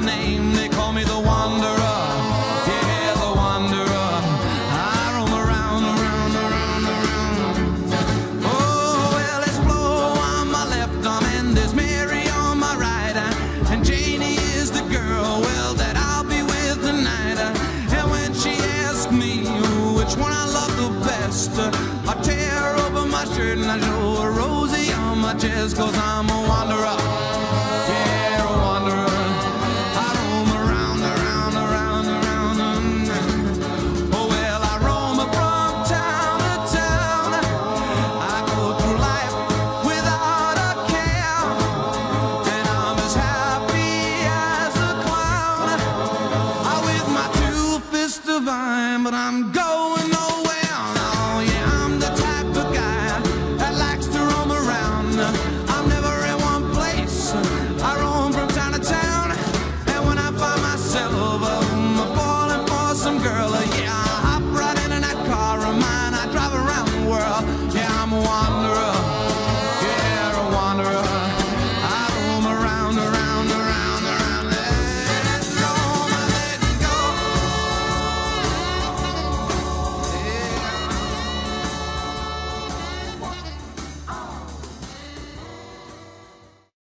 name. They call me the Wanderer. Yeah, the Wanderer. I roam around, around, around, around. Oh, well, there's Flo on my left arm and there's Mary on my right. And Janie is the girl, well, that I'll be with tonight. And when she asks me which one I love the best, I tear open my shirt and I show her Rosie on my chest, 'cause I'm